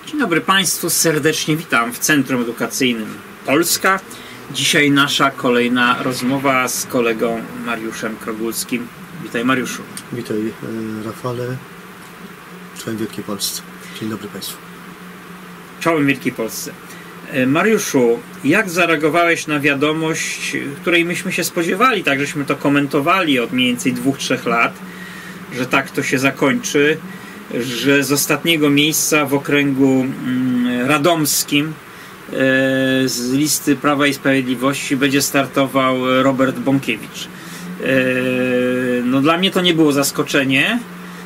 Dzień dobry Państwu, serdecznie witam w Centrum Edukacyjnym Polska. Dzisiaj nasza kolejna rozmowa z kolegą Mariuszem Krogulskim. Witaj, Mariuszu. Witaj, Rafale, czołem Wielkiej Polsce. Dzień dobry Państwu. Czołem Wielkiej Polsce. Mariuszu, jak zareagowałeś na wiadomość, której myśmy się spodziewali, tak żeśmy to komentowali od mniej więcej 2-3 lat, że tak to się zakończy, że z ostatniego miejsca w okręgu radomskim z listy Prawa i Sprawiedliwości będzie startował Robert Bąkiewicz. No dla mnie to nie było zaskoczenie,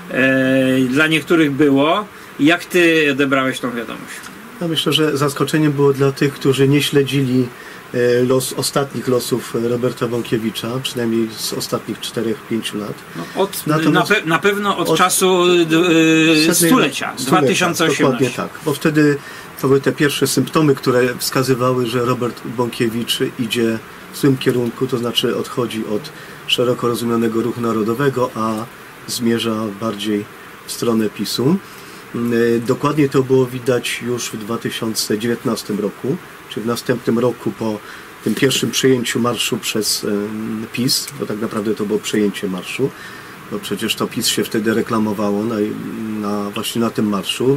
dla niektórych było. Jak ty odebrałeś tą wiadomość? Ja myślę, że zaskoczeniem było dla tych, którzy nie śledzili ostatnich losów Roberta Bąkiewicza, przynajmniej z ostatnich 4-5 lat. No na pewno od czasu stulecia 2018. Dokładnie tak, bo wtedy to były te pierwsze symptomy, które wskazywały, że Robert Bąkiewicz idzie w złym kierunku, to znaczy odchodzi od szeroko rozumianego ruchu narodowego, a zmierza bardziej w stronę PiS-u. Dokładnie to było widać już w 2019 roku, czyli w następnym roku po tym pierwszym przejęciu marszu przez PiS, bo tak naprawdę to było przejęcie marszu, bo przecież to PiS się wtedy reklamowało właśnie na tym marszu.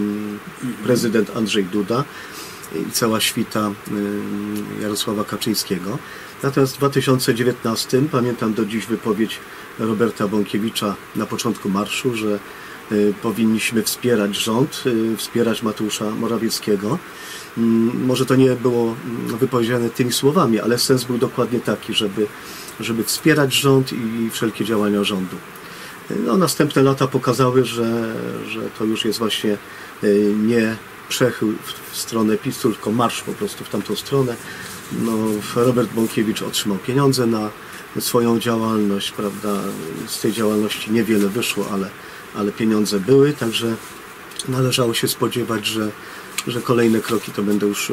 Prezydent Andrzej Duda i cała świta Jarosława Kaczyńskiego. Natomiast w 2019 pamiętam do dziś wypowiedź Roberta Bąkiewicza na początku marszu, że powinniśmy wspierać rząd, wspierać Mateusza Morawieckiego. Może to nie było wypowiedziane tymi słowami, ale sens był dokładnie taki, żeby wspierać rząd i wszelkie działania rządu. No, następne lata pokazały, że to już jest właśnie nie przechył w stronę PiS, tylko marsz po prostu w tamtą stronę. No, Robert Bąkiewicz otrzymał pieniądze na swoją działalność, prawda? Z tej działalności niewiele wyszło, ale pieniądze były, także należało się spodziewać, że kolejne kroki to będą już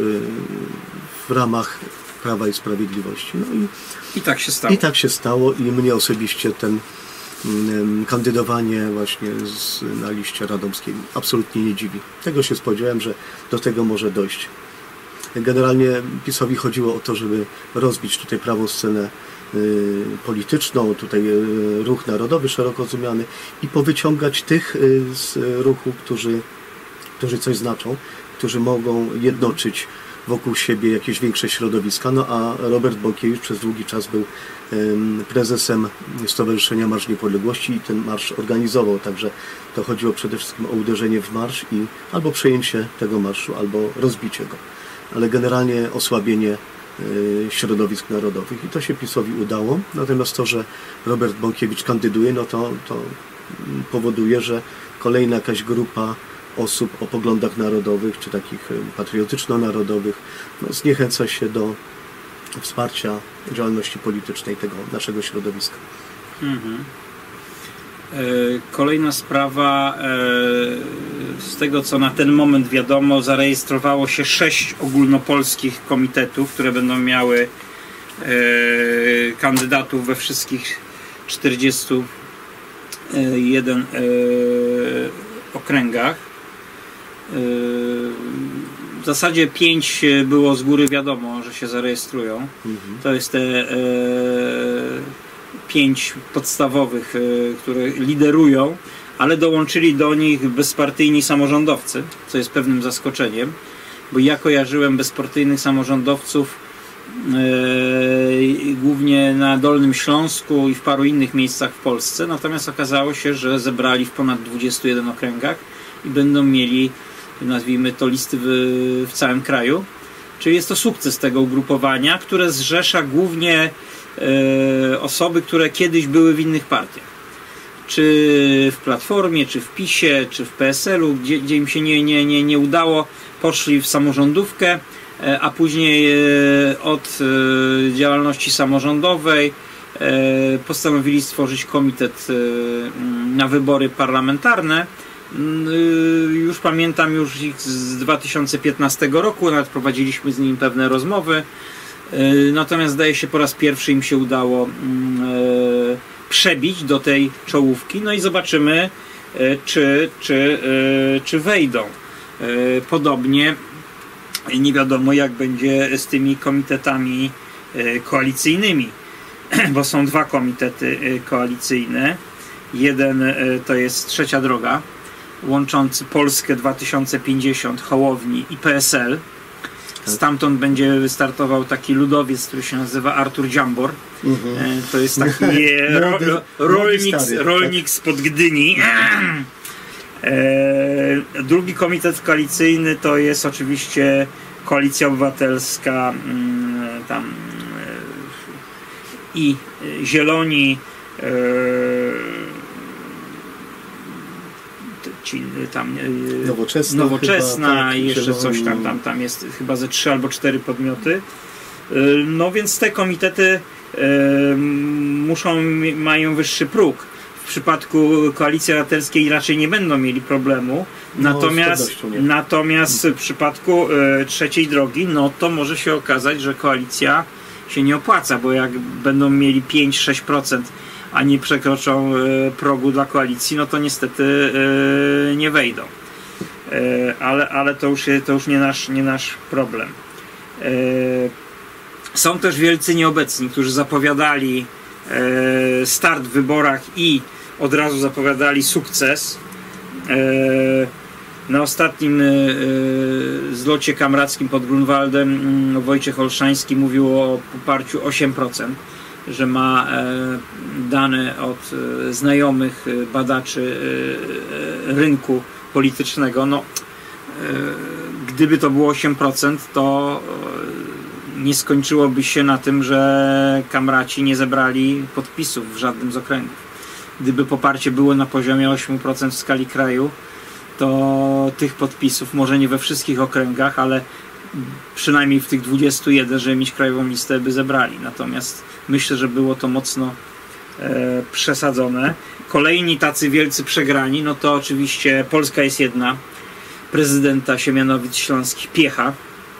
w ramach Prawa i Sprawiedliwości. No i tak się stało. I tak się stało i mnie osobiście ten kandydowanie właśnie na liście radomskiej absolutnie nie dziwi. Tego się spodziewałem, że do tego może dojść. Generalnie PiS-owi chodziło o to, żeby rozbić tutaj prawą scenę polityczną, tutaj ruch narodowy szeroko rozumiany i powyciągać tych z ruchu, którzy coś znaczą, którzy mogą jednoczyć wokół siebie jakieś większe środowiska. No a Robert Bąkiewicz przez długi czas był prezesem Stowarzyszenia Marsz Niepodległości i ten marsz organizował, także to chodziło przede wszystkim o uderzenie w marsz i albo przejęcie tego marszu, albo rozbicie go, ale generalnie osłabienie środowisk narodowych i to się PiS-owi udało. Natomiast to, że Robert Bąkiewicz kandyduje, no to powoduje, że kolejna jakaś grupa osób o poglądach narodowych, czy takich patriotyczno-narodowych, no, zniechęca się do wsparcia działalności politycznej tego naszego środowiska. Kolejna sprawa, z tego co na ten moment wiadomo, zarejestrowało się 6 ogólnopolskich komitetów, które będą miały kandydatów we wszystkich 41 okręgach. W zasadzie 5 było z góry wiadomo, że się zarejestrują. To jest te 5 podstawowych, które liderują, ale dołączyli do nich bezpartyjni samorządowcy, co jest pewnym zaskoczeniem, bo ja kojarzyłem bezpartyjnych samorządowców głównie na Dolnym Śląsku i w paru innych miejscach w Polsce, natomiast okazało się, że zebrali w ponad 21 okręgach i będą mieli, nazwijmy to, listy w całym kraju. Czyli jest to sukces tego ugrupowania, które zrzesza głównie osoby, które kiedyś były w innych partiach. Czy w Platformie, czy w PiS-ie, czy w PSL-u, gdzie im się nie udało, poszli w samorządówkę, a później od działalności samorządowej postanowili stworzyć komitet na wybory parlamentarne. Już pamiętam ich z 2015 roku, nawet prowadziliśmy z nimi pewne rozmowy. Natomiast zdaje się po raz pierwszy im się udało przebić do tej czołówki. No i zobaczymy, czy wejdą. Podobnie nie wiadomo, jak będzie z tymi komitetami koalicyjnymi, bo są dwa komitety koalicyjne. Jeden to jest Trzecia Droga, łączący Polskę 2050, Hołowni i PSL. Stamtąd będzie wystartował taki ludowiec, który się nazywa Artur Dziambor. To jest taki rolnik spod Gdyni. Drugi komitet koalicyjny to jest oczywiście Koalicja Obywatelska i Zieloni, Nowoczesna chyba, i jeszcze Zieloni. Coś tam jest chyba ze 3 albo 4 podmioty. No więc te komitety mają wyższy próg. W przypadku Koalicji Obywatelskiej raczej nie będą mieli problemu, natomiast w przypadku Trzeciej Drogi, no to może się okazać, że koalicja się nie opłaca, bo jak będą mieli 5-6%, a nie przekroczą progu dla koalicji, no to niestety nie wejdą. Ale to już nie nasz problem. Są też wielcy nieobecni, którzy zapowiadali start w wyborach i od razu zapowiadali sukces. Na ostatnim zlocie kamrackim pod Grunwaldem Wojciech Olszański mówił o poparciu 8%, że ma dane od znajomych badaczy rynku politycznego. No, gdyby to było 8%, to nie skończyłoby się na tym, że kamraci nie zebrali podpisów w żadnym z okręgów. Gdyby poparcie było na poziomie 8% w skali kraju, to tych podpisów, może nie we wszystkich okręgach, ale przynajmniej w tych 21, żeby mieć krajową listę, by zebrali. Natomiast myślę, że było to mocno przesadzone. Kolejni tacy wielcy przegrani, no to oczywiście Polska jest jedna. Prezydenta Siemianowic Śląskich Piecha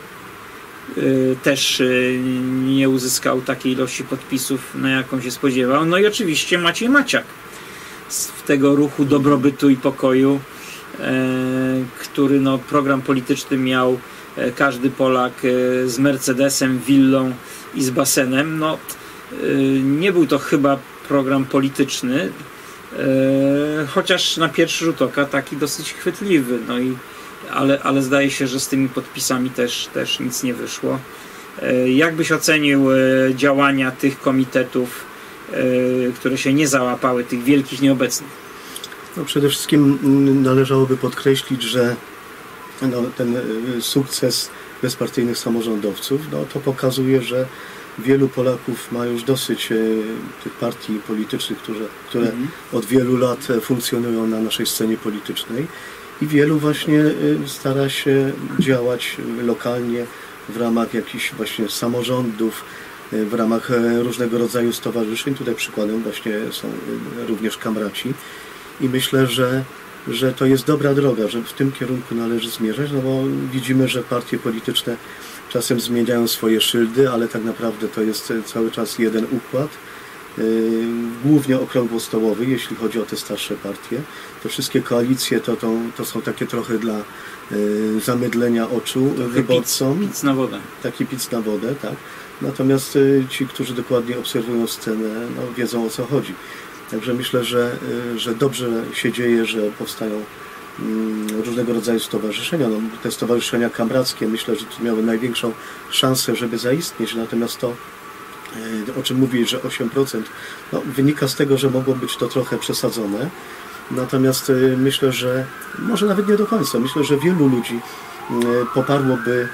też nie uzyskał takiej ilości podpisów, na jaką się spodziewał. No i oczywiście Maciej Maciak z tego ruchu dobrobytu i pokoju, który no, program polityczny miał każdy Polak z Mercedesem, willą i z basenem. No, nie był to chyba program polityczny, chociaż na pierwszy rzut oka taki dosyć chwytliwy. No i ale zdaje się, że z tymi podpisami też nic nie wyszło. Jak byś ocenił działania tych komitetów, które się nie załapały, tych wielkich nieobecnych? No przede wszystkim należałoby podkreślić, że ten sukces bezpartyjnych samorządowców, no to pokazuje, że wielu Polaków ma już dosyć tych partii politycznych, które od wielu lat funkcjonują na naszej scenie politycznej. I wielu właśnie stara się działać lokalnie w ramach jakichś właśnie samorządów, w ramach różnego rodzaju stowarzyszeń. Tutaj przykładem właśnie są również kamraci. I myślę, że to jest dobra droga, że w tym kierunku należy zmierzać, no bo widzimy, że partie polityczne czasem zmieniają swoje szyldy, ale tak naprawdę to jest cały czas jeden układ. Głównie okrągłostołowy, jeśli chodzi o te starsze partie. Te wszystkie koalicje to są takie trochę dla zamydlenia oczu wyborcom. Pic na wodę. Taki pic na wodę, tak. Natomiast ci, którzy dokładnie obserwują scenę, no, wiedzą, o co chodzi. Także myślę, że dobrze się dzieje, że powstają różnego rodzaju stowarzyszenia. No, te stowarzyszenia kamrackie, myślę, że tu miały największą szansę, żeby zaistnieć. Natomiast to, o czym mówię, że 8%, no, wynika z tego, że mogło być to trochę przesadzone. Natomiast myślę, że może nawet nie do końca. Myślę, że wielu ludzi poparłoby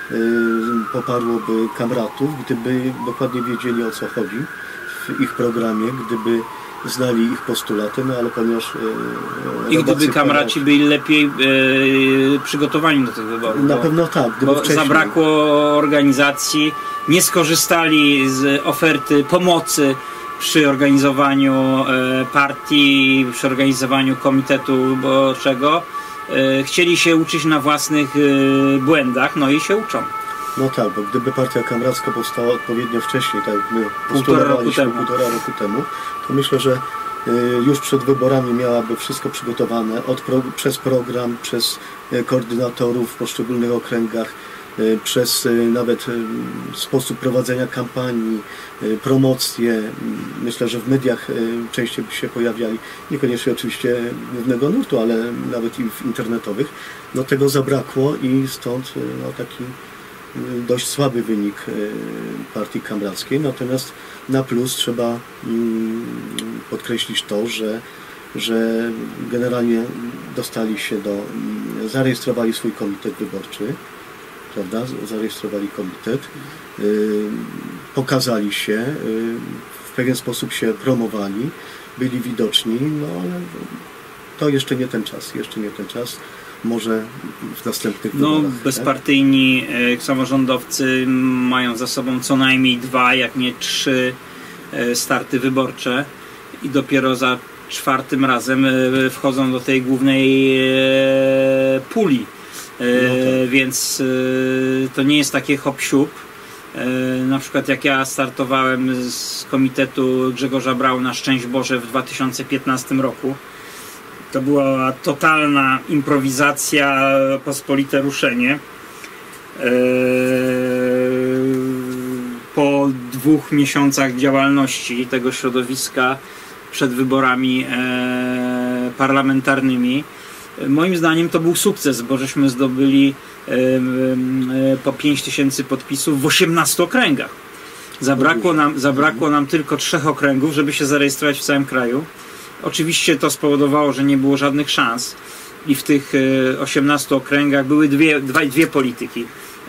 kamratów, gdyby dokładnie wiedzieli, o co chodzi w ich programie, gdyby znali ich postulaty, no ale ponieważ... I gdyby kamraci byli lepiej przygotowani do tych wyborów. Na pewno tak. Bo wcześniej zabrakło organizacji, nie skorzystali z oferty pomocy przy organizowaniu partii, przy organizowaniu komitetu wyborczego. Chcieli się uczyć na własnych błędach, no i się uczą. No tak, bo gdyby partia kamracka powstała odpowiednio wcześniej, tak jak my postulowaliśmy półtora roku temu, to myślę, że już przed wyborami miałaby wszystko przygotowane przez program, przez koordynatorów w poszczególnych okręgach, przez nawet sposób prowadzenia kampanii, promocje. Myślę, że w mediach częściej by się pojawiali, niekoniecznie oczywiście głównego nurtu, ale nawet i w internetowych. No tego zabrakło i stąd taki dość słaby wynik partii kamrackiej. Natomiast na plus trzeba podkreślić to, że generalnie dostali się zarejestrowali swój komitet wyborczy, prawda? Zarejestrowali komitet, pokazali się, w pewien sposób się promowali, byli widoczni, no ale to jeszcze nie ten czas, może w następnych wyborach. Bezpartyjni samorządowcy mają za sobą co najmniej 2, jak nie 3 starty wyborcze i dopiero za 4. razem wchodzą do tej głównej puli. Więc to nie jest takie hop-siup. Na przykład jak ja startowałem z komitetu Grzegorza Brauna Szczęść Boże w 2015 roku, to była totalna improwizacja, pospolite ruszenie. Po 2 miesiącach działalności tego środowiska przed wyborami parlamentarnymi, moim zdaniem to był sukces, bo żeśmy zdobyli po 5000 podpisów w 18 okręgach. Zabrakło nam tylko 3 okręgów, żeby się zarejestrować w całym kraju. Oczywiście to spowodowało, że nie było żadnych szans i w tych 18 okręgach były dwie polityki.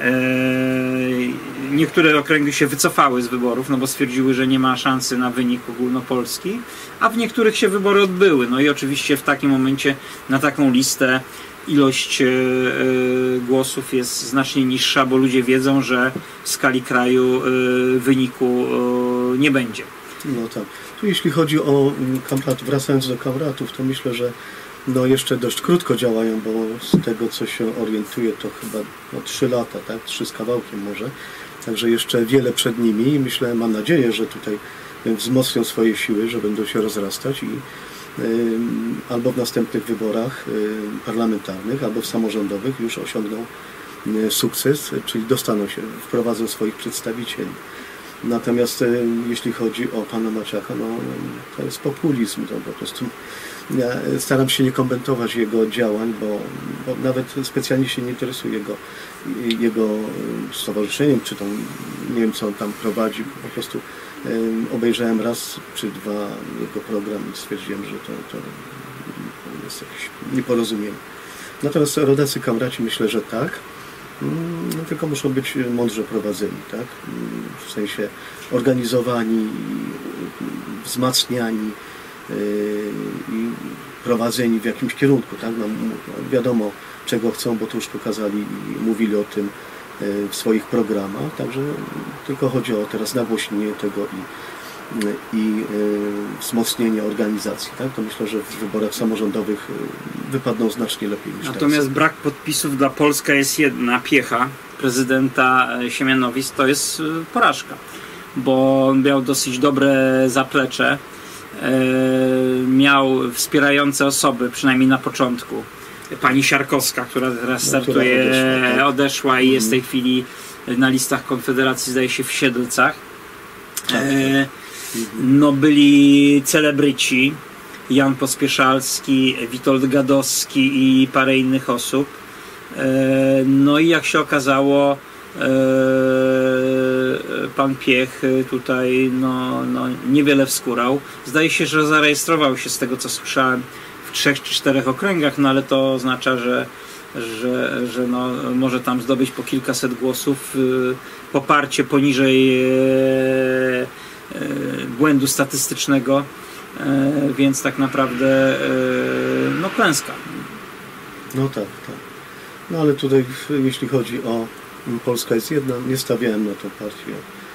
Niektóre okręgi się wycofały z wyborów, no bo stwierdziły, że nie ma szansy na wynik ogólnopolski, a w niektórych się wybory odbyły. No i oczywiście w takim momencie na taką listę ilość głosów jest znacznie niższa, bo ludzie wiedzą, że w skali kraju wyniku nie będzie. No tak. Tu jeśli chodzi o kamrat, wracając do kamratów, to myślę, że jeszcze dość krótko działają, bo z tego co się orientuję to chyba 3 lata, tak? 3 z kawałkiem może. Także jeszcze wiele przed nimi i mam nadzieję, że tutaj wzmocnią swoje siły, że będą się rozrastać i albo w następnych wyborach parlamentarnych, albo w samorządowych już osiągną sukces, czyli wprowadzą swoich przedstawicieli. Natomiast jeśli chodzi o pana Maciacha, to jest populizm, to po prostu ja staram się nie komentować jego działań, bo nawet specjalnie się nie interesuję jego stowarzyszeniem, czy tam, nie wiem co on tam prowadzi, po prostu obejrzałem raz czy 2 jego program i stwierdziłem, że to jest jakieś nieporozumienie. Natomiast rodacy kamraci myślę, że tak. Tylko muszą być mądrze prowadzeni, tak? W sensie organizowani, wzmacniani i prowadzeni w jakimś kierunku, tak? Wiadomo czego chcą, bo to już pokazali i mówili o tym w swoich programach, także tylko chodzi o teraz nagłośnienie tego i wzmocnienie organizacji, tak? To myślę, że w wyborach samorządowych wypadną znacznie lepiej niż teraz. Natomiast brak podpisów dla Polska jest jedna piecha prezydenta Siemianowic, to jest porażka, bo on miał dosyć dobre zaplecze, miał wspierające osoby, przynajmniej na początku. Pani Siarkowska, która teraz startuje, odeszła i jest w tej chwili na listach Konfederacji, zdaje się, w Siedlcach. Byli celebryci, Jan Pospieszalski, Witold Gadowski i parę innych osób. No i jak się okazało, pan Piech tutaj niewiele wskórał. Zdaje się, że zarejestrował się, z tego co słyszałem, w 3 czy 4 okręgach, ale to oznacza, że może tam zdobyć po kilkaset głosów, poparcie poniżej błędu statystycznego, więc tak naprawdę klęska. No tak. Ale tutaj jeśli chodzi o Polska jest jedna, nie stawiałem na tą partię.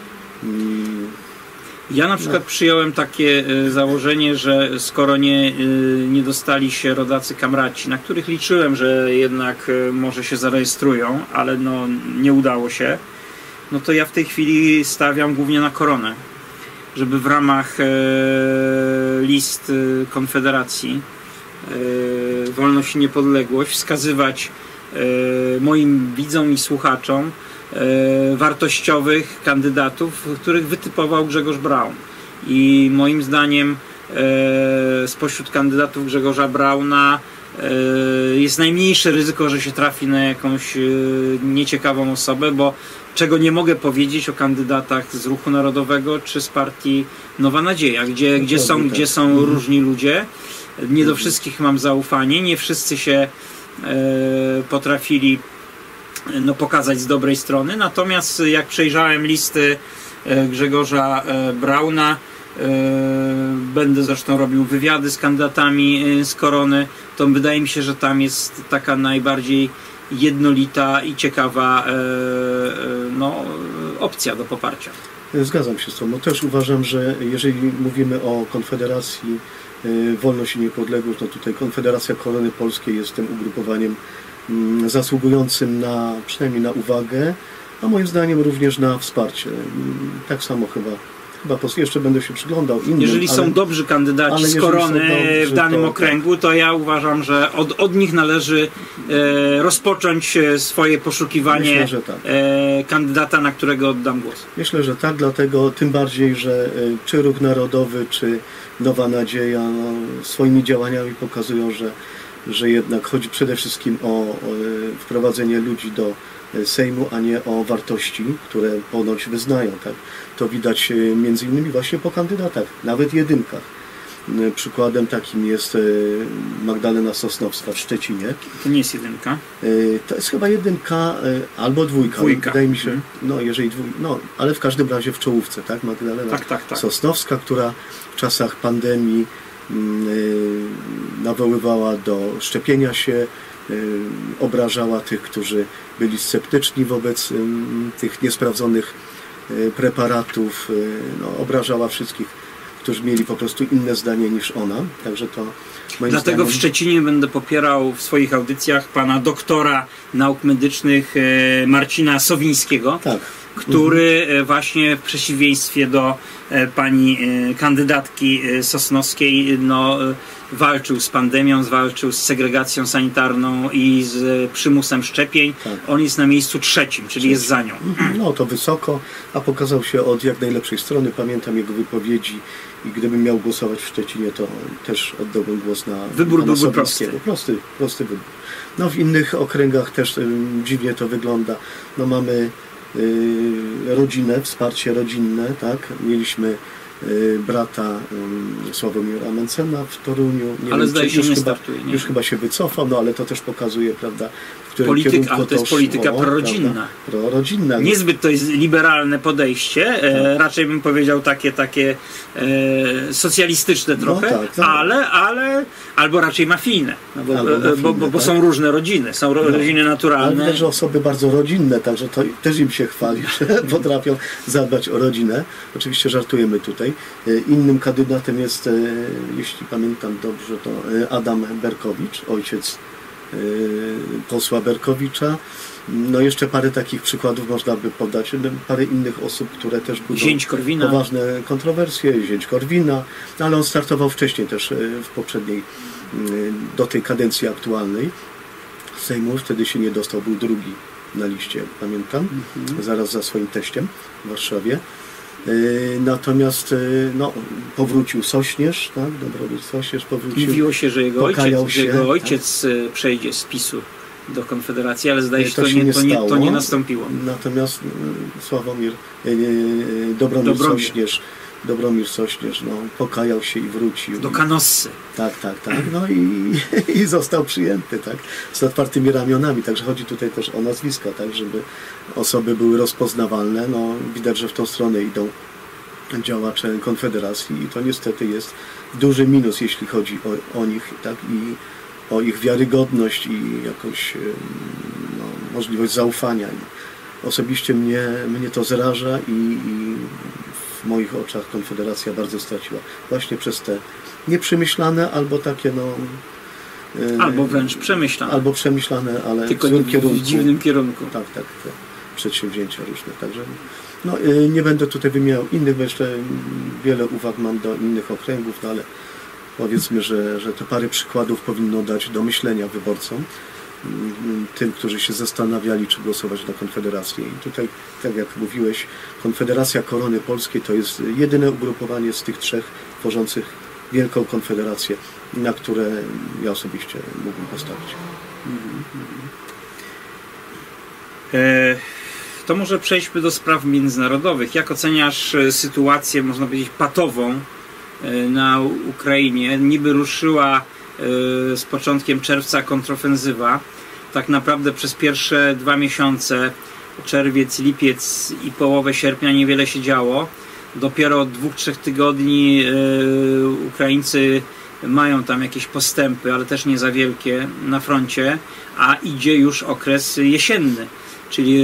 Ja na przykład przyjąłem takie założenie, że skoro nie dostali się rodacy kamraci, na których liczyłem, że jednak może się zarejestrują, ale nie udało się, to ja w tej chwili stawiam głównie na Koronę. żeby w ramach list Konfederacji Wolność i Niepodległość wskazywać moim widzom i słuchaczom wartościowych kandydatów, których wytypował Grzegorz Braun. I moim zdaniem spośród kandydatów Grzegorza Brauna jest najmniejsze ryzyko, że się trafi na jakąś nieciekawą osobę, bo czego nie mogę powiedzieć o kandydatach z Ruchu Narodowego czy z partii Nowa Nadzieja, gdzie są różni ludzie. Nie do wszystkich mam zaufanie, nie wszyscy się potrafili pokazać z dobrej strony, natomiast jak przejrzałem listy Grzegorza Brauna, będę zresztą robił wywiady z kandydatami z Korony, to wydaje mi się, że tam jest taka najbardziej jednolita i ciekawa opcja do poparcia. Zgadzam się z Tobą. Też uważam, że jeżeli mówimy o Konfederacji Wolność i Niepodległość, to tutaj Konfederacja Korony Polskiej jest tym ugrupowaniem zasługującym przynajmniej na uwagę, a moim zdaniem również na wsparcie. Tak samo chyba jeszcze będę się przyglądał innym. Jeżeli są dobrzy kandydaci z Korony w danym okręgu, to ja uważam, że od nich należy rozpocząć swoje poszukiwanie. Myślę, że tak. Kandydata, na którego oddam głos. Myślę, że tak, dlatego tym bardziej, że czy Ruch Narodowy, czy Nowa Nadzieja swoimi działaniami pokazują, że jednak chodzi przede wszystkim o wprowadzenie ludzi do Sejmu, a nie o wartości, które ponoć wyznają. Tak? To widać między innymi właśnie po kandydatach, nawet jedynkach. Przykładem takim jest Magdalena Sosnowska w Szczecinie. To nie jest jedynka? To jest chyba jedynka albo dwójka. Wydaje mi się, ale w każdym razie w czołówce, tak? Magdalena tak. Sosnowska, która w czasach pandemii nawoływała do szczepienia się, obrażała tych, którzy byli sceptyczni wobec tych niesprawdzonych preparatów, obrażała wszystkich, którzy mieli po prostu inne zdanie niż ona. Także to Dlatego w Szczecinie będę popierał w swoich audycjach pana doktora nauk medycznych Marcina Sowińskiego, który właśnie w przeciwieństwie do pani kandydatki Sosnowskiej walczył z pandemią, walczył z segregacją sanitarną i z przymusem szczepień. On jest na miejscu trzecim, czyli jest za nią. To wysoko, a pokazał się od jak najlepszej strony. Pamiętam jego wypowiedzi i gdybym miał głosować w Szczecinie, to też oddałbym głos na wybór byłby prosty wybór. W innych okręgach też dziwnie to wygląda. Mamy rodzinę, wsparcie rodzinne, tak? Mieliśmy brata Sławomira Mencena w Toruniu. Ale zdaje się, że nie startuje. Już chyba się wycofał, ale to też pokazuje, prawda, w którym kierunku to jest polityka prorodzinna. Prorodzinna. Niezbyt to jest liberalne podejście, raczej bym powiedział takie socjalistyczne trochę, ale albo raczej mafijne, bo są różne rodziny, są rodziny naturalne. Ale też osoby bardzo rodzinne, także to też im się chwali, że potrafią zadbać o rodzinę. Oczywiście żartujemy tutaj. Innym kandydatem jest, jeśli pamiętam dobrze, to Adam Berkowicz, ojciec posła Berkowicza. Jeszcze parę takich przykładów można by podać. Parę innych osób, które też budzą poważne kontrowersje. Zięć Korwina, ale on startował wcześniej też w poprzedniej, do tej kadencji aktualnej Sejmu. Wtedy się nie dostał, był drugi na liście, pamiętam, zaraz za swoim teściem w Warszawie. Natomiast powrócił Sośnierz, tak? Dobromir Sośnierz powrócił. Mówiło się, że jego ojciec przejdzie z PiS-u do Konfederacji, ale zdaje się, to nie nastąpiło. Natomiast Dobromir Sośnierz pokajał się i wrócił. Do Kanossy. Tak. I został przyjęty, tak? Z otwartymi ramionami. Także chodzi tutaj też o nazwiska, tak? Żeby osoby były rozpoznawalne. Widać, że w tą stronę idą działacze Konfederacji i to niestety jest duży minus, jeśli chodzi o nich, tak? I o ich wiarygodność i jakąś możliwość zaufania. Osobiście mnie to zraża i w moich oczach Konfederacja bardzo straciła. Właśnie przez te nieprzemyślane albo takie albo wręcz przemyślane. Albo przemyślane, ale tylko w dziwnym kierunku. Tak. przedsięwzięcia różne. Także no, nie będę tutaj wymieniał innych, bo jeszcze wiele uwag mam do innych okręgów, no ale powiedzmy, że te parę przykładów powinno dać do myślenia wyborcom, tym, którzy się zastanawiali, czy głosować na Konfederację. I tutaj, tak jak mówiłeś, Konfederacja Korony Polskiej to jest jedyne ugrupowanie z tych trzech tworzących Wielką Konfederację, na które ja osobiście mógłbym postawić. To może przejdźmy do spraw międzynarodowych. Jak oceniasz sytuację, można powiedzieć, patową na Ukrainie? Niby ruszyła z początkiem czerwca kontrofensywa. Tak naprawdę przez pierwsze 2 miesiące, czerwiec, lipiec i połowę sierpnia niewiele się działo. Dopiero od 2-3 tygodni Ukraińcy mają tam jakieś postępy, ale też nie za wielkie na froncie, a idzie już okres jesienny, czyli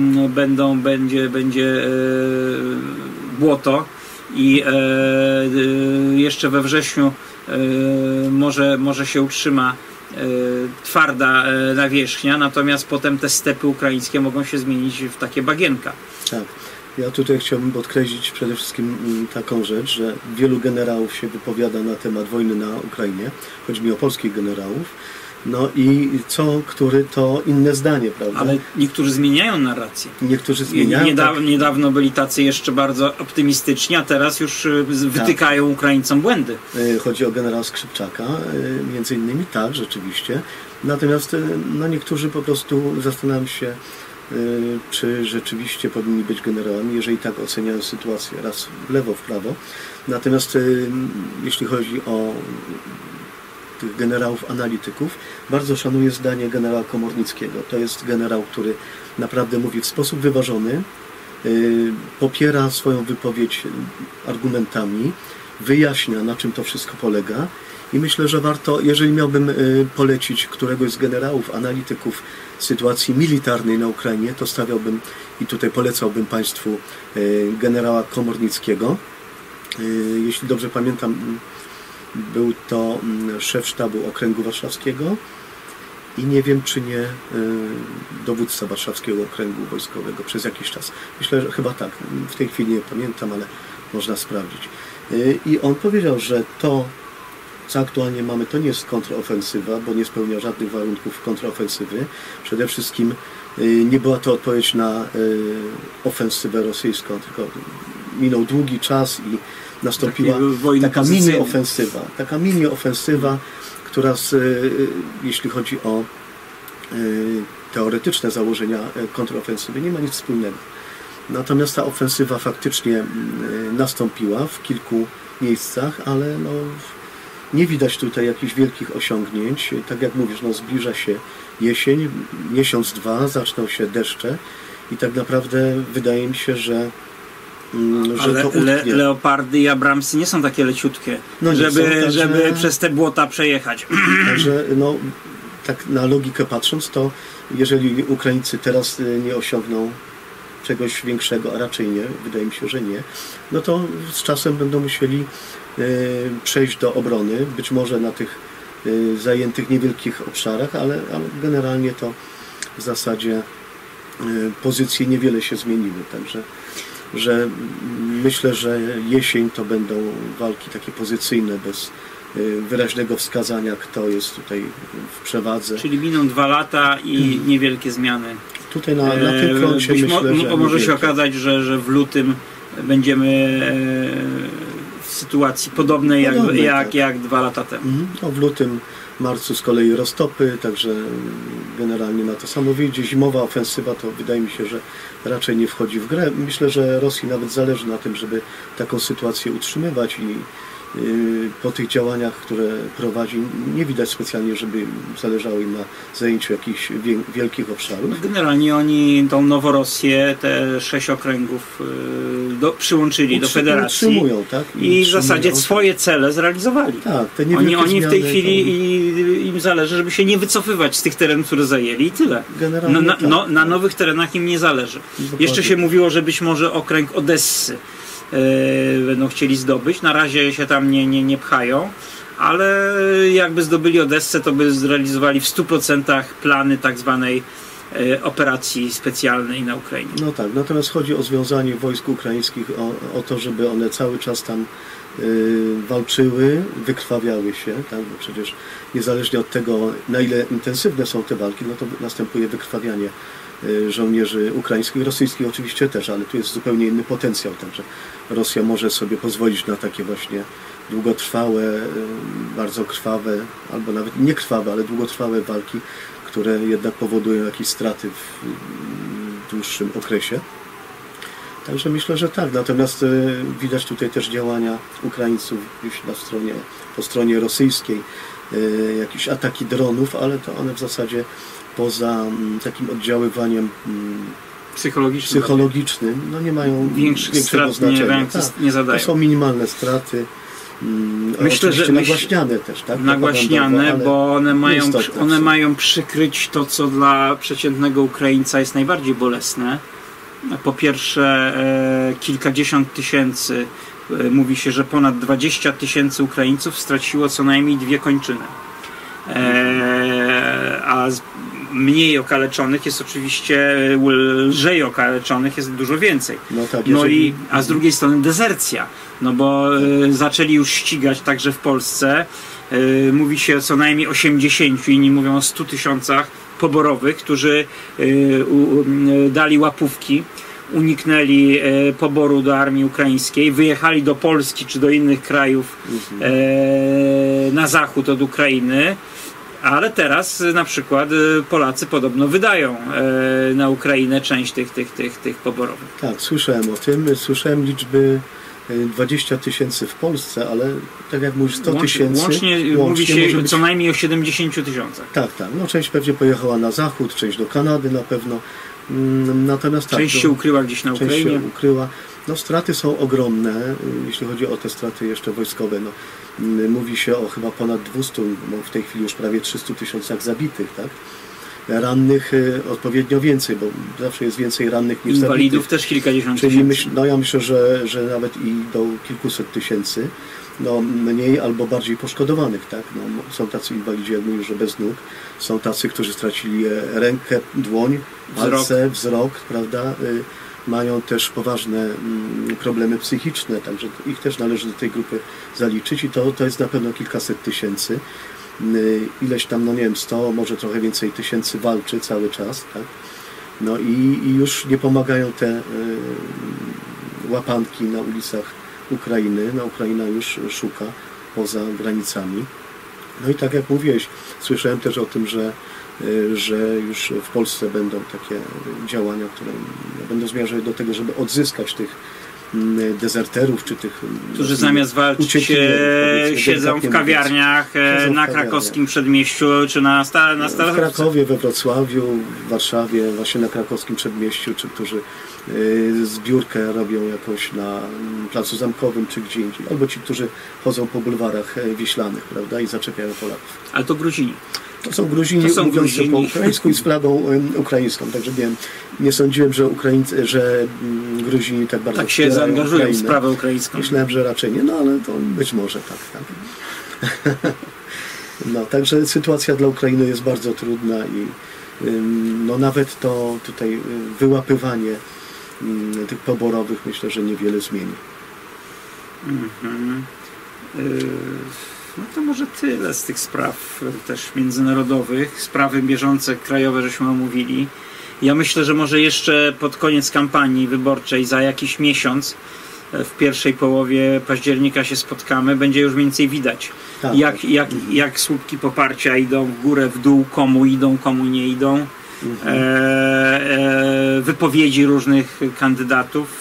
będzie błoto i jeszcze we wrześniu może się utrzyma twarda nawierzchnia, natomiast potem te stepy ukraińskie mogą się zmienić w takie bagienka. Tak. Ja tutaj chciałbym podkreślić przede wszystkim taką rzecz, że wielu generałów się wypowiada na temat wojny na Ukrainie. Chodzi mi o polskich generałów. No i który to inne zdanie, prawda? Ale niektórzy zmieniają narrację. Niektórzy zmieniają. Niedawno byli tacy jeszcze bardzo optymistyczni, a teraz już wytykają Ukraińcom błędy. Chodzi o generała Skrzypczaka, między innymi, tak, rzeczywiście. Natomiast no, niektórzy po prostu zastanawiają się, czy rzeczywiście powinni być generałami, jeżeli tak oceniają sytuację, raz w lewo, w prawo. Natomiast jeśli chodzi o tych generałów analityków, bardzo szanuję zdanie generała Komornickiego. To jest generał, który naprawdę mówi w sposób wyważony, popiera swoją wypowiedź argumentami, wyjaśnia, na czym to wszystko polega. I myślę, że warto, jeżeli miałbym polecić któregoś z generałów, analityków sytuacji militarnej na Ukrainie, to stawiałbym i tutaj polecałbym Państwu generała Komornickiego. Jeśli dobrze pamiętam, był to szef sztabu Okręgu Warszawskiego i nie wiem, czy nie dowódca Warszawskiego Okręgu Wojskowego przez jakiś czas. Myślę, że chyba tak. W tej chwili nie pamiętam, ale można sprawdzić. I on powiedział, że to, co aktualnie mamy, to nie jest kontrofensywa, bo nie spełnia żadnych warunków kontrofensywy. Przede wszystkim nie była to odpowiedź na ofensywę rosyjską, tylko minął długi czas i nastąpiła taka mini ofensywa, która jeśli chodzi o teoretyczne założenia kontrofensywy, nie ma nic wspólnego. Natomiast ta ofensywa faktycznie nastąpiła w kilku miejscach, ale no, nie widać tutaj jakichś wielkich osiągnięć. Tak jak mówisz, no, zbliża się jesień, miesiąc, dwa, zaczną się deszcze i tak naprawdę wydaje mi się, że ale to utknie. Leopardy i Abramsy nie są takie leciutkie, no żeby przez te błota przejechać. Także no, tak na logikę patrząc, to jeżeli Ukraińcy teraz nie osiągną czegoś większego, a raczej nie, wydaje mi się, że nie, no to z czasem będą musieli przejść do obrony, być może na tych zajętych niewielkich obszarach, ale generalnie to w zasadzie pozycje niewiele się zmieniły, także że myślę, że jesień to będą walki takie pozycyjne, bez wyraźnego wskazania, kto jest tutaj w przewadze. Czyli miną 2 lata i niewielkie zmiany. Tutaj na tym froncie myślę, że może się okazać, że w lutym będziemy w sytuacji podobnej jak 2 lata temu. No, w lutym, marcu z kolei roztopy, także generalnie na to samo wyjdzie. Zimowa ofensywa to wydaje mi się, że raczej nie wchodzi w grę. Myślę, że Rosji nawet zależy na tym, żeby taką sytuację utrzymywać i po tych działaniach, które prowadzi, nie widać specjalnie, żeby zależało im na zajęciu jakichś wielkich obszarów. Generalnie oni tą Noworosję, te 6 okręgów przyłączyli do federacji utrzymują, tak? I w zasadzie swoje cele zrealizowali. Tak, te oni w tej chwili im zależy, żeby się nie wycofywać z tych terenów, które zajęli i tyle. Na nowych terenach im nie zależy. Dokładnie. Jeszcze się mówiło, że być może okręg Odessy będą chcieli zdobyć. Na razie się tam nie pchają, ale jakby zdobyli Odessę, to by zrealizowali w 100% plany tak zwanej operacji specjalnej na Ukrainie. No tak, natomiast chodzi o związanie wojsk ukraińskich, o to, żeby one cały czas tam walczyły, wykrwawiały się, tak? Bo przecież niezależnie od tego, na ile intensywne są te walki, no to następuje wykrwawianie żołnierzy ukraińskich, rosyjskich oczywiście też, ale tu jest zupełnie inny potencjał, także Rosja może sobie pozwolić na takie właśnie długotrwałe, bardzo krwawe, albo nawet nie krwawe, ale długotrwałe walki, które jednak powodują jakieś straty w dłuższym okresie. Także myślę, że tak. Natomiast widać tutaj też działania Ukraińców po stronie rosyjskiej, jakieś ataki dronów, ale to one w zasadzie poza takim oddziaływaniem psychologicznym no nie mają większego znaczenia. Nie zadają. To są minimalne straty. Myślę, że nagłaśniane też, tak? Nagłaśniane, bo one mają przykryć to, co dla przeciętnego Ukraińca jest najbardziej bolesne. Po pierwsze, kilkadziesiąt tysięcy, mówi się, że ponad 20 000 Ukraińców straciło co najmniej 2 kończyny. A mniej okaleczonych jest oczywiście, lżej okaleczonych jest dużo więcej. A z drugiej strony dezercja, no bo zaczęli już ścigać także w Polsce. Mówi się o co najmniej 80, inni mówią o 100 000 poborowych, którzy dali łapówki, uniknęli poboru do armii ukraińskiej, wyjechali do Polski czy do innych krajów na zachód od Ukrainy, ale teraz na przykład Polacy podobno wydają na Ukrainę część tych poborowych. Tak, słyszałem o tym. Słyszałem liczby 20 000 w Polsce, ale tak jak mówisz, 100 000. Łącznie mówi się co najmniej o 70 000. Tak. No, część pewnie pojechała na zachód, część do Kanady na pewno. Natomiast część się ukryła gdzieś na Ukrainie. Część się ukryła. No, straty są ogromne, jeśli chodzi o te straty jeszcze wojskowe. No, mówi się o chyba ponad 200, w tej chwili już prawie 300 000 zabitych, tak? Rannych odpowiednio więcej, bo zawsze jest więcej rannych niż zabitych. Inwalidów też kilkadziesiąt tysięcy. Czyli ja myślę, że nawet i do kilkuset tysięcy, no mniej albo bardziej poszkodowanych, tak? No, są tacy inwalidzi, jak mówisz, że bez nóg, są tacy, którzy stracili rękę, dłoń, palce, wzrok, prawda? Mają też poważne problemy psychiczne, także ich też należy do tej grupy zaliczyć i to jest na pewno kilkaset tysięcy. Ileś tam, no nie wiem, 100, może trochę więcej tysięcy walczy cały czas, tak? No i już nie pomagają te łapanki na ulicach Ukrainy. No, Ukraina już szuka poza granicami. No i tak jak mówiłeś, słyszałem też o tym, że już w Polsce będą takie działania, które będą zmierzały do tego, żeby odzyskać tych dezerterów, czy tych, którzy zamiast walczyć siedzą w kawiarniach na krakowskim przedmieściu, czy na w Krakowie, we Wrocławiu, w Warszawie, właśnie na krakowskim przedmieściu, czy którzy zbiórkę robią jakoś na Placu Zamkowym, czy gdzie indziej, albo ci, którzy chodzą po bulwarach wiślanych, prawda, i zaczepiają Polaków. Ale to Gruzini. To są Gruzini mówiący po ukraińsku i z flagą ukraińską, także nie sądziłem, że Gruzini tak bardzo tak się zaangażują w sprawę ukraińską. Myślałem, że raczej nie, no ale to być może tak. No, także sytuacja dla Ukrainy jest bardzo trudna i no, nawet to tutaj wyłapywanie tych poborowych myślę, że niewiele zmieni. No to może tyle z tych spraw też międzynarodowych. Sprawy bieżące, krajowe żeśmy omówili. Ja myślę, że może jeszcze pod koniec kampanii wyborczej, za jakiś miesiąc, w pierwszej połowie października się spotkamy, będzie już mniej więcej widać, jak słupki poparcia idą w górę, w dół, komu idą, komu nie idą. Wypowiedzi różnych kandydatów.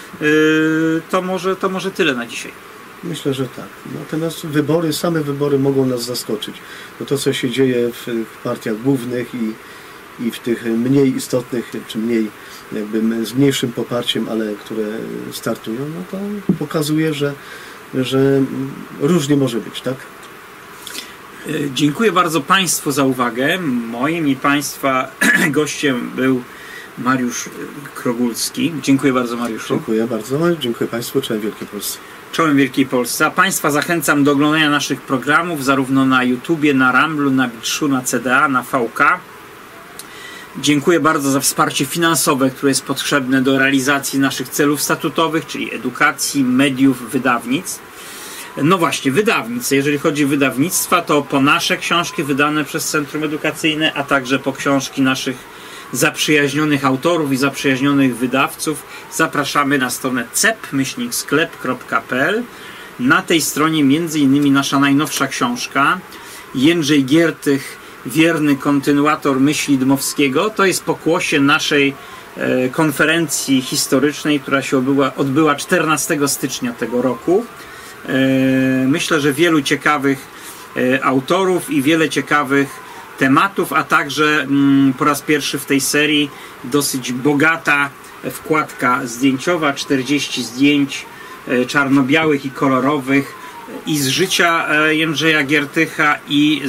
To może tyle na dzisiaj. Myślę, że tak. Natomiast same wybory mogą nas zaskoczyć. No to, co się dzieje w partiach głównych i w tych mniej istotnych, czy mniej jakby z mniejszym poparciem, ale które startują, no to pokazuje, że różnie może być, tak? Dziękuję bardzo Państwu za uwagę. Moim i Państwa gościem był Mariusz Krogulski. Dziękuję bardzo, Mariuszu. Dziękuję bardzo. Dziękuję Państwu. Czołem Wielkiej Polsce. Czołem Wielkiej Polsce. A Państwa zachęcam do oglądania naszych programów zarówno na YouTubie, na Ramblu, na Bitshu, na CDA, na VK. Dziękuję bardzo za wsparcie finansowe, które jest potrzebne do realizacji naszych celów statutowych, czyli edukacji, mediów, wydawnictw. No właśnie, wydawnictw. Jeżeli chodzi o wydawnictwa, to po nasze książki wydane przez Centrum Edukacyjne, a także po książki naszych zaprzyjaźnionych autorów i zaprzyjaźnionych wydawców zapraszamy na stronę cep-sklep.pl. Na tej stronie m.in. nasza najnowsza książka Jędrzej Giertych, wierny kontynuator myśli Dmowskiego. To jest pokłosie naszej konferencji historycznej, która się odbyła 14 stycznia tego roku. Myślę, że wielu ciekawych autorów i wiele ciekawych tematów, a także po raz pierwszy w tej serii dosyć bogata wkładka zdjęciowa, 40 zdjęć czarno-białych i kolorowych i z życia Jędrzeja Giertycha i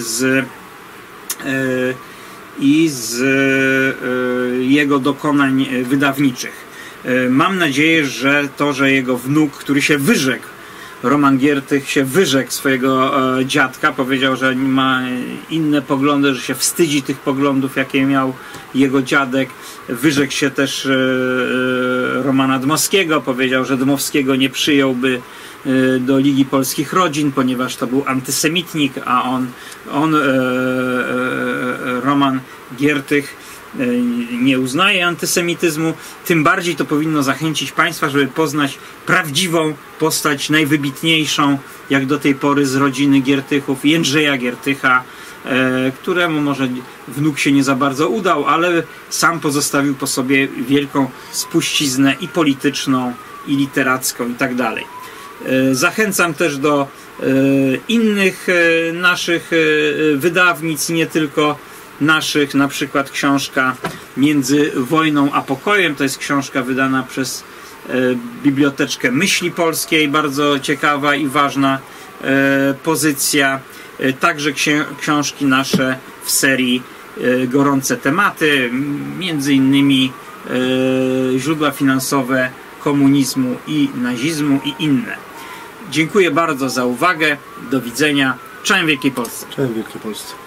z jego dokonań wydawniczych. Mam nadzieję, że to, że jego wnuk, który się wyrzekł, Roman Giertych się wyrzekł swojego dziadka, powiedział, że ma inne poglądy, że się wstydzi tych poglądów, jakie miał jego dziadek. Wyrzekł się też Romana Dmowskiego, powiedział, że Dmowskiego nie przyjąłby do Ligi Polskich Rodzin, ponieważ to był antysemitnik, a Roman Giertych nie uznaje antysemityzmu. Tym bardziej to powinno zachęcić Państwa, żeby poznać prawdziwą postać, najwybitniejszą jak do tej pory z rodziny Giertychów, Jędrzeja Giertycha, któremu może wnuk się nie za bardzo udał, ale sam pozostawił po sobie wielką spuściznę i polityczną, i literacką, i tak dalej. Zachęcam też do innych naszych wydawnictw, nie tylko naszych, na przykład książka Między wojną a pokojem, to jest książka wydana przez Biblioteczkę Myśli Polskiej, bardzo ciekawa i ważna pozycja. Także książki nasze w serii Gorące tematy, między innymi źródła finansowe komunizmu i nazizmu i inne. Dziękuję bardzo za uwagę. Do widzenia. Czołem Wielkiej Polsce. Czołem Wielkiej Polsce.